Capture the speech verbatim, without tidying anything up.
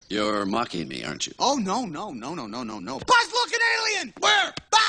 You're mocking me, aren't you? Oh, no, no, no, no, no, no, no. Buzz, look, an alien! Where? Back